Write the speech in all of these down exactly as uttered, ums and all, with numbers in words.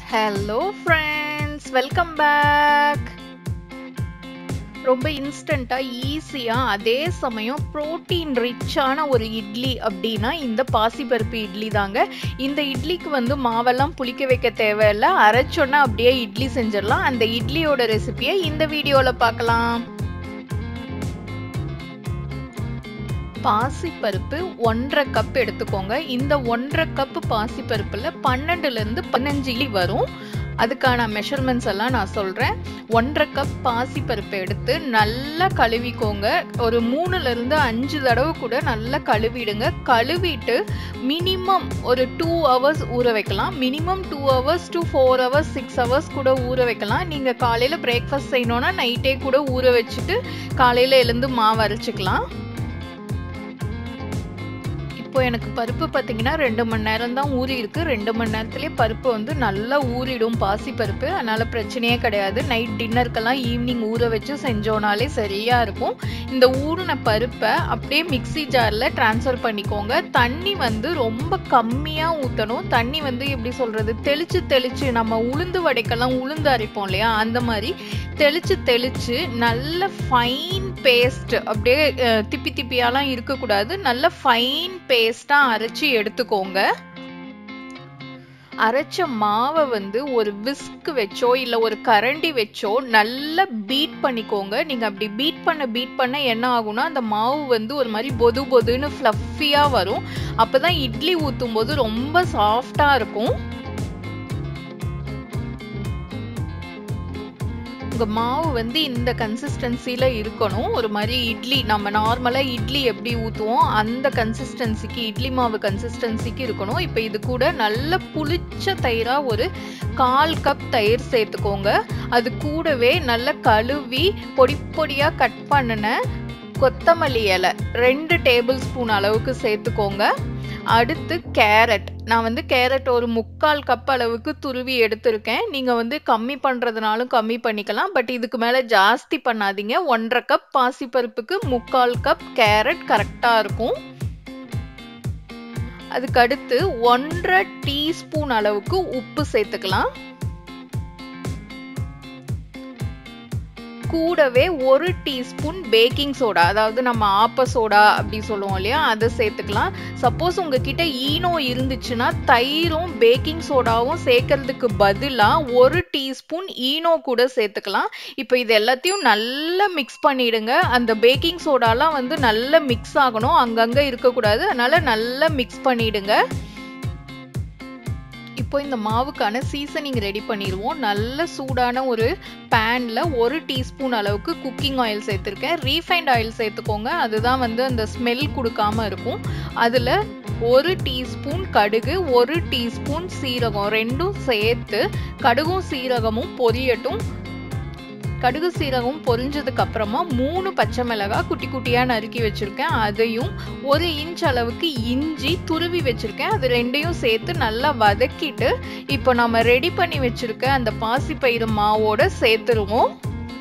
Hello friends, welcome back. ரொம்ப இன்ஸ்டண்ட்டாக ஈஸியாக அதே சமயம் ப்ரோட்டீன் ரிச்சான ஒரு இட்லி அப்படின்னா இந்த பாசிப்பருப்பு இட்லி தாங்க. இந்த இட்லிக்கு வந்து மாவெல்லாம் புளிக்க வைக்க தேவையில்லை, அரைச்சோன்னா அப்படியே இட்லி செஞ்சிடலாம். அந்த இட்லியோட ரெசிபியை இந்த வீடியோவில் பார்க்கலாம். பாசிப்பருப்பு ஒன்றரை கப் எடுத்துக்கோங்க. இந்த ஒன்றரை கப் பாசிப்பருப்பில் பன்னெண்டுலேருந்து பதினஞ்சு இட்லி வரும். அதுக்கான மெஷர்மெண்ட்ஸ் எல்லாம் நான் சொல்கிறேன். ஒன்றரை கப் பாசிப்பருப்பு எடுத்து நல்லா கழுவிக்கோங்க. ஒரு மூணுலேருந்து அஞ்சு தடவை கூட நல்லா கழுவிடுங்க. கழுவிட்டு மினிமம் ஒரு டூ ஹவர்ஸ் ஊற வைக்கலாம். Minimum two hours to four hours six hours கூட ஊற வைக்கலாம். நீங்கள் காலையில் பிரேக்ஃபாஸ்ட் செய்யணுன்னா நைட்டே கூட ஊற வச்சுட்டு காலையில் எழுந்து மாவு அரைச்சிக்கலாம். இப்போ எனக்கு பருப்பு பார்த்தீங்கன்னா ரெண்டு மணி நேரம் தான் ஊறி இருக்கு. ரெண்டு மணி நேரத்துலேயே பருப்பு வந்து நல்லா ஊறிடும் பாசி பருப்பு. அதனால பிரச்சனையே கிடையாது. நைட் டின்னருக்கெல்லாம் ஈவினிங் ஊற வச்சு செஞ்சோனாலே சரியா இருக்கும். இந்த ஊறின பருப்பை அப்படியே மிக்சி ஜாரில் டிரான்ஸ்ஃபர் பண்ணிக்கோங்க. தண்ணி வந்து ரொம்ப கம்மியாக ஊற்றணும். தண்ணி வந்து எப்படி சொல்றது, தெளிச்சு தெளிச்சு நம்ம உளுந்து வடைக்கெல்லாம் உளுந்து அரைப்போம் இல்லையா, அந்த மாதிரி தெளிச்சு தெளிச்சு நல்ல ஃபைன் பேஸ்ட், அப்படியே திப்பி திப்பியாலாம் இருக்கக்கூடாது, நல்ல ஃபைன் பேஸ்டா அரைச்சி எடுத்துக்கோங்க. அரைச்ச மாவை வந்து ஒரு விஸ்க் வச்சோ இல்ல ஒரு கரண்டி வச்சோ நல்லா பீட் பண்ணிக்கோங்க. நீங்க அப்படி பீட் பண்ண பீட் பண்ண என்ன ஆகும்னா அந்த மாவு வந்து ஒரு மாதிரி பொது பொதுன்னு ஃப்ளஃபியா வரும். அப்பதான் இட்லி ஊத்தும் போது ரொம்ப சாஃப்டா இருக்கும். உங்க மாவு வந்து இந்த கன்சிஸ்டன்சில இருக்கணும். ஒரு மாதிரி இட்லி நம்ம நார்மலா இட்லி எப்படி ஊத்துவோம் அந்த கன்சிஸ்டன்சிக்கு, இட்லி மாவு கன்சிஸ்டன்சிக்கு இருக்கணும். இப்போ இது கூட நல்ல புளிச்ச தயிரா ஒரு கால் கப் தயிர் சேர்த்துக்கோங்க. அது கூடவே நல்ல கழுவி பொடி பொடியா கட் பண்ணின கொத்தமல்லி இலை ரெண்டு டேபிள் ஸ்பூன் அளவுக்கு சேர்த்துக்கோங்க. அடுத்து கேரட், நான் வந்து கேரட் ஒரு முக்கால் கப் அளவுக்கு துருவி எடுத்திருக்கேன். நீங்க வந்து கம்மி பண்றதுனாலும் கம்மி பண்ணிக்கலாம், பட் இதுக்கு மேல ஜாஸ்தி பண்ணாதீங்க. ஒன்றரை கப் பாசிப்பருப்புக்கு முக்கால் கப் கேரட் கரெக்டா இருக்கும். அதுக்கு அடுத்து ஒன்றரை டீஸ்பூன் அளவுக்கு உப்பு சேர்த்துக்கலாம். கூடவே ஒரு டீஸ்பூன் பேக்கிங் சோடா, அதாவது நம்ம ஆப்ப சோடா அப்படி சொல்லுவோம் இல்லையா, அதை சேர்த்துக்கலாம். சப்போஸ் உங்ககிட்ட ஈனோ இருந்துச்சுன்னா தயிரும் பேக்கிங் சோடாவும் சேர்க்கறதுக்கு பதிலாக ஒரு டீஸ்பூன் ஈனோ கூட சேர்த்துக்கலாம். இப்போ இது எல்லாத்தையும் நல்லா மிக்ஸ் பண்ணிடுங்க. அந்த பேக்கிங் சோடாலாம் வந்து நல்லா மிக்ஸ் ஆகணும், அங்கங்கே இருக்கக்கூடாது. அதனால நல்லா மிக்ஸ் பண்ணிடுங்க. இப்போ இந்த மாவுக்கான சீசனிங் ரெடி பண்ணிடுவோம். நல்ல சூடான ஒரு பேன்ல ஒரு டீஸ்பூன் அளவுக்கு குக்கிங் ஆயில் சேர்த்துருக்கேன். ரீஃபைண்ட் ஆயில் சேர்த்துக்கோங்க, அதுதான் வந்து அந்த ஸ்மெல் கொடுக்காம இருக்கும். அதில் ஒரு டீஸ்பூன் கடுகு, ஒரு டீஸ்பூன் சீரகம் ரெண்டும் சேர்த்து கடுகும் சீரகமும் பொரியட்டும். கடுகு சீரகம் பொரிஞ்சதுக்கு அப்புறமா மூணு பச்சை மிளகாய் குட்டி குட்டியா நறுக்கி வச்சிருக்கேன். அதையும் ஒரு இன்ச் அளவுக்கு இஞ்சி துருவி வச்சிருக்கேன். அது ரெண்டையும் சேர்த்து நல்லா வதக்கிட்டு இப்போ நம்ம ரெடி பண்ணி வச்சிருக்க அந்த பாசிப்பயிறு மாவோட சேர்த்துருவோம்.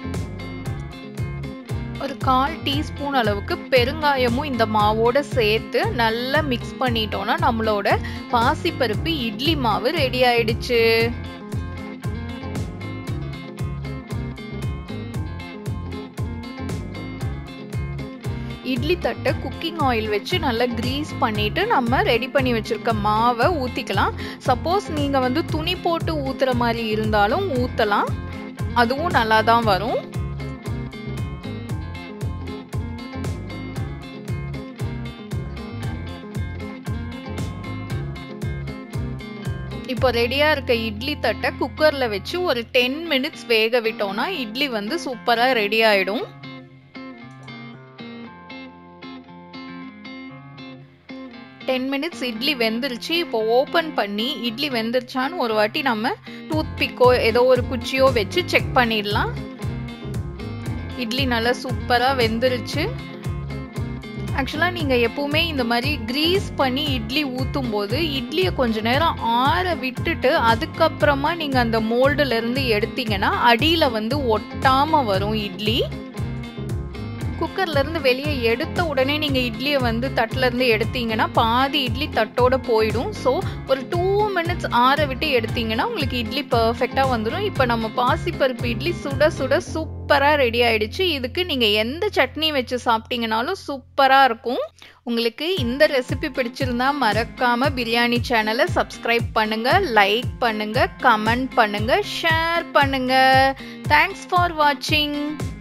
ஒரு கால் டீஸ்பூன் அளவுக்கு பெருங்காயமும் இந்த மாவோட சேர்த்து நல்லா மிக்ஸ் பண்ணிட்டோம்னா நம்மளோட பாசிப்பருப்பு இட்லி மாவு ரெடி ஆயிடுச்சு. இட்லி தட்டை குக்கிங் ஆயில் வச்சு நல்லா கிரீஸ் பண்ணிட்டு நம்ம ரெடி பண்ணி வச்சிருக்க மாவை ஊத்திக்கலாம். சப்போஸ் நீங்க வந்து துணி போட்டு ஊத்துற மாதிரி இருந்தாலும் ஊத்தலாம், அதுவும் நல்லா தான் வரும். இப்போ ரெடியா இருக்க இட்லி தட்டை குக்கர்ல வச்சு ஒரு டென் மினிட்ஸ் வேக விட்டோம்னா இட்லி வந்து சூப்பரா ரெடி ஆயிடும். டென் மினிட்ஸ் இட்லி வெந்துருச்சு. இப்போ ஓப்பன் பண்ணி இட்லி வெந்துருச்சான்னு ஒரு வாட்டி நம்ம டூத் பிக்கோ ஏதோ ஒரு குச்சியோ வச்சு செக் பண்ணிடலாம். இட்லி நல்லா சூப்பரா வெந்துருச்சு. ஆக்சுவலாக நீங்கள் எப்பவுமே இந்த மாதிரி கிரீஸ் பண்ணி இட்லி ஊற்றும் போது இட்லியை கொஞ்ச நேரம் ஆற விட்டுட்டு அதுக்கப்புறமா நீங்கள் அந்த மோல்டுலேருந்து எடுத்தீங்கன்னா அடியில் வந்து ஒட்டாமல் வரும் இட்லி. குக்கர்ல இருந்து வெளியே எடுத்த உடனே நீங்க இட்லியை வந்து தட்டுல இருந்து எடுத்தீங்கன்னா பாதி இட்லி தட்டோட போயிடும். ஸோ ஒரு டூ மினிட்ஸ் ஆற விட்டு எடுத்தீங்கன்னா உங்களுக்கு இட்லி பர்ஃபெக்டா வந்துடும். இப்போ நம்ம பாசிப்பருப்பு இட்லி சுட சுட சூப்பரா ரெடி ஆயிடுச்சு. இதுக்கு நீங்க எந்த சட்னி வச்சு சாப்பிட்டீங்கனாலும் சூப்பரா இருக்கும். உங்களுக்கு இந்த ரெசிபி பிடிச்சிருந்தா மறக்காம பிரியாணி சேனலை சப்ஸ்கிரைப் பண்ணுங்க, லைக் பண்ணுங்க, கமெண்ட் பண்ணுங்க, ஷேர் பண்ணுங்க. தேங்க்ஸ் ஃபார் வாட்சிங்.